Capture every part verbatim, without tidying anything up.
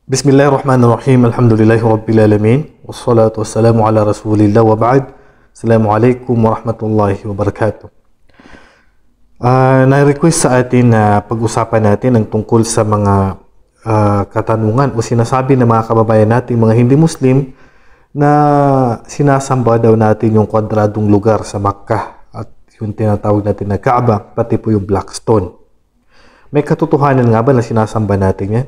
Bismillahirrahmanirrahim. Alhamdulillahi Rabbil Alamin. Wassalatu wassalamu ala Rasulillah wa ba'd. Assalamualaikum warahmatullahi wabarakatuh. Uh, na-request sa atin na pag-usapan natin ang tungkol sa mga uh, katanungan o sinasabi ng mga kababayan natin, mga hindi Muslim, na sinasamba daw natin yung kwadradong lugar sa Makkah at yung tinatawag natin na Kaaba, pati po yung Black Stone. May katotohanan nga ba na sinasamba natin yan?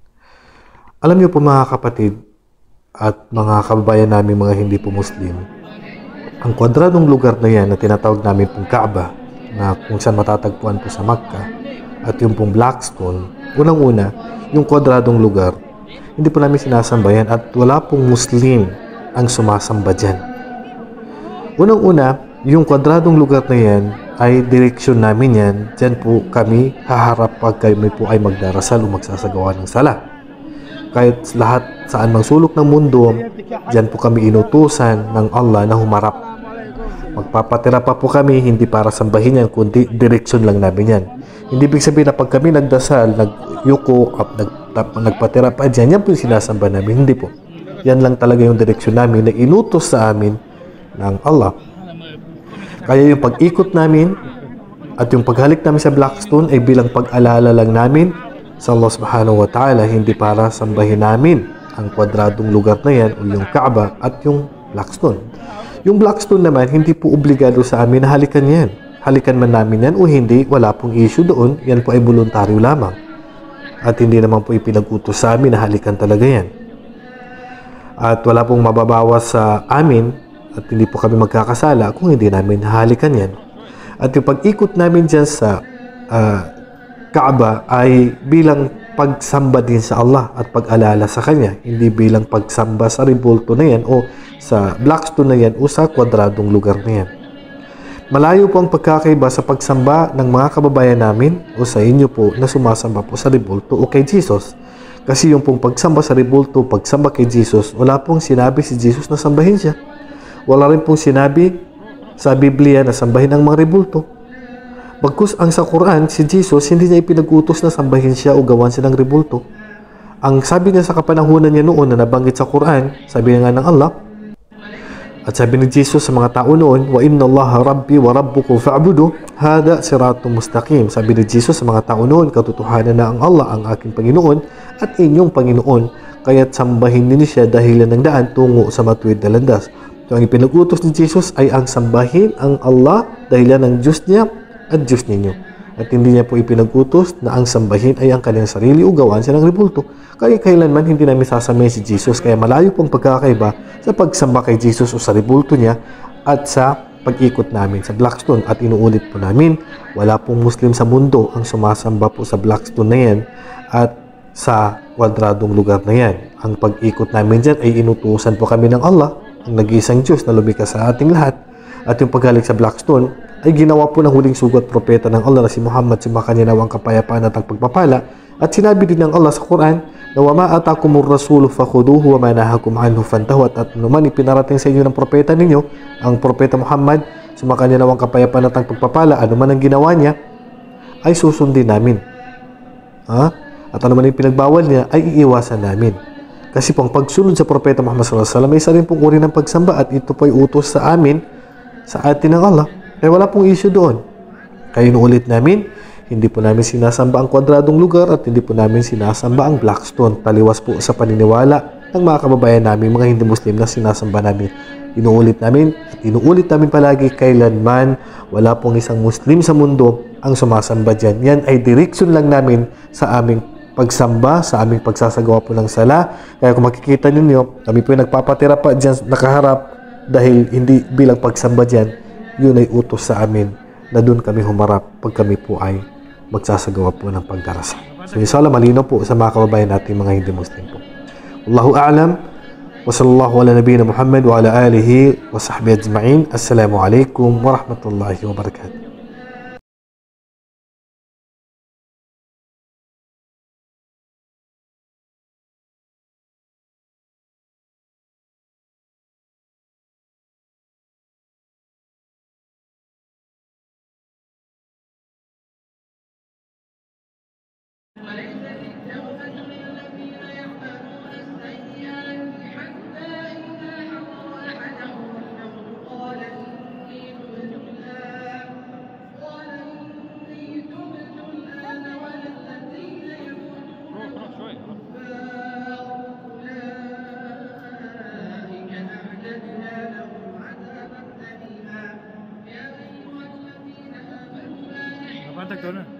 Alam niyo po mga kapatid at mga kababayan namin mga hindi po Muslim, ang kwadradong lugar na yan na tinatawag namin pong Kaaba, na kung saan matatagpuan po sa Makkah, at yung pong Blackstone, unang-una, yung kwadradong lugar, hindi po namin sinasamba yan at wala pong Muslim ang sumasamba dyan. Unang-una, yung kwadradong lugar na yan ay direksyon namin yan, dyan po kami haharap pag kami po ay magdarasal o magsasagawa ng sala. Kahit lahat saan mang sulok ng mundo, dyan po kami inutusan ng Allah na humarap. Magpapatira pa po kami, hindi para sambahin yan, kundi direksyon lang namin yan. Hindi ibig sabihin na pag kami nagdasal, nagyuko, nag, nagpatira pa dyan, yan po yung sinasamba namin. Hindi po. Yan lang talaga yung direksyon namin na inutos sa amin ng Allah. Kaya yung pag-ikot namin at yung paghalik namin sa Blackstone ay bilang pag-alala lang namin sa Allah subhanahu wa ta'ala, hindi para sambahin namin ang kwadradong lugar na yan o yung Kaaba at yung Blackstone. Yung Blackstone naman, hindi po obligado sa amin na halikan yan. Halikan man namin yan o hindi, wala pong issue doon. Yan po ay voluntaryo lamang. At hindi naman po ipinag-utos sa amin na halikan talaga yan. At wala pong mababawas sa amin at hindi po kami magkakasala kung hindi namin halikan yan. At yung pag-ikot namin dyan sa uh, Kaaba ay bilang pagsamba din sa Allah at pag-alala sa Kanya, hindi bilang pagsamba sa rebulto na yan o sa Blackstone na yan o sa kwadradong lugar na yan. Malayo po ang pagkakaiba sa pagsamba ng mga kababayan namin o sa inyo po na sumasamba po sa rebulto o kay Jesus. Kasi yung pong pagsamba sa rebulto, pagsamba kay Jesus, wala pong sinabi si Jesus na sambahin siya. Wala rin pong sinabi sa Biblia na sambahin ang mga rebulto. Bagkus ang sa Quran, si Jesus, hindi niya ipinag-utos na sambahin siya o gawan siya ng rebulto. Ang sabi niya sa kapanahunan niya noon na nabanggit sa Quran, sabi niya nga ng Allah, at sabi ni Jesus sa mga tao noon, wa inna Allaha rabbi wa rabbukum fa'budu, hada siratun mustaqim. Sabi ni Jesus sa mga tao noon, katotohanan na ang Allah ang aking Panginoon at inyong Panginoon, kaya't sambahin ninyo siya dahilan ng daan tungo sa matuwid na landas. So ang ipinag-utos ni Jesus ay ang sambahin ang Allah dahilan ng Diyos niya at Diyos ninyo. At hindi niya po ipinag-utos na ang sambahin ay ang kanyang sarili o gawaan siya ng rebulto. Kaya kailanman hindi namin sasamayin si Jesus. Kaya malayo pong pagkakaiba sa pagsamba kay Jesus o sa rebulto niya at sa pag-ikot namin sa Blackstone. At inuulit po namin, wala pong Muslim sa mundo ang sumasamba po sa Blackstone na yan at sa kwadradong lugar na yan. Ang pag-ikot namin dyan ay inutusan po kami ng Allah, ang nag-iisang Diyos na lumikha sa ating lahat. At yung paghalik sa Blackstone ay ginawa po ng huling sugat propeta ng Allah na si Muhammad, sumakanya nawang kapayapaan at ang pagpapala. At sinabi din ng Allah sa Quran na wa ma atakumur rasulu fakhuduhu wa ma nahakum anhu fantahu. At naman ipinarating sa inyo ng propeta ninyo, ang propeta Muhammad, sumakanya nawang kapayapaan at ang pagpapala, ano man ang ginawa niya ay susundin namin. Ha? At ano man yung pinagbawal niya ay iiwasan namin. Kasi pong pagsunod sa propeta Muhammad sallallahu alaihi wasallam ay isa rin pong uri ng pagsamba at ito po ay utos sa amin, sa atin ng Allah. Kaya wala pong issue doon. Kaya inuulit namin, hindi po namin sinasamba ang kwadradong lugar at hindi po namin sinasamba ang Blackstone. Taliwas po sa paniniwala ng mga kababayan namin, mga hindi Muslim na sinasamba namin. Inuulit namin at inuulit namin palagi, kailanman wala pong isang Muslim sa mundo ang sumasamba dyan. Yan ay direksyon lang namin sa aming pagsamba, sa aming pagsasagawa po ng sala. Kaya kung makikita ninyo, kami po yung nagpapatira pa dyan nakaharap dahil hindi bilang pagsamba dyan, yun ay utos sa amin na doon kami humarap pag kami po ay magsasagawa po ng pagdarasal. So inshallah malinaw po sa mga kababayan natin mga hindi Muslim po. Wallahu a'lam wa sallallahu ala nabiyina Muhammad wa ala alihi wa sahbihi ajma'in. Assalamu alaikum wa rahmatullahi wa barakatuh. Matag to na.